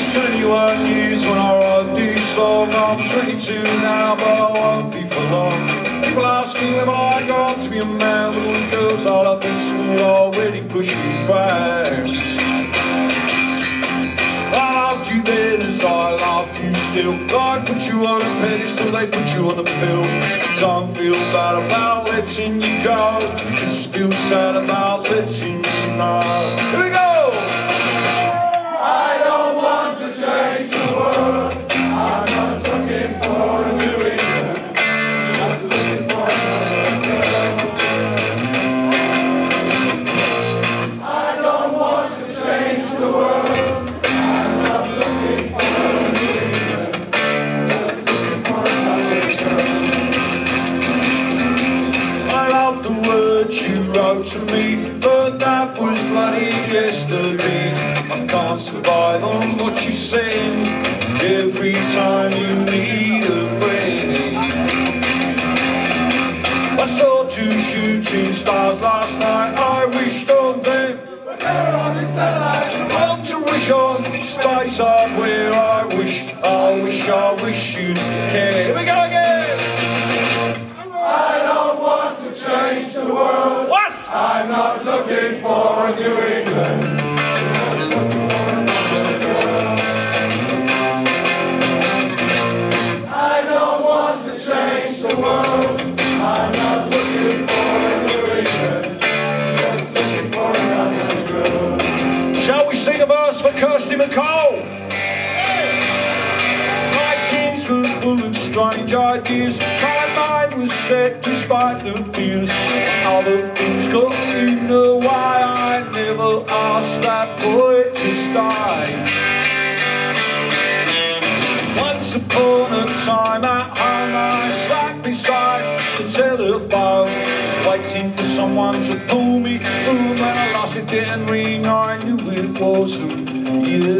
21 years when I wrote this song. I'm 22 now, but I won't be for long. People ask me when will I grow up to be a man, but all the girls I love in school already pushing prams. I loved you then as I love you still. I put you on a pedestal, they put you on a pill. Don't feel bad about letting you go, just feel sad about letting you know. Here we go! I don't want to change the world, I'm not looking for a New England, just looking for another girl. I don't want to change the world, I'm not looking for a New England, just looking for another girl. I love the words you wrote to me, but that was bloody yesterday. I can't survive on what you're saying every time you need a friend. I saw 2 shooting stars last night, I wished on them, But they're on the satellites. I want to wish on space up where I wish you'd care. Here we go again! I don't want to change the world. What? I'm not looking for a New England, just looking for another girl. I don't want to change the world. I'm not looking for a New England, just looking for another girl. Shall we sing a verse for Kirsty MacColl? My teens were full of strange ideas. My mind was set despite the fears. Other things got in the way. I never asked that boy to stay. Once upon a time at home I sat beside the telephone, waiting for someone to pull me through. When I lost it didn't ring, I knew it wasn't you.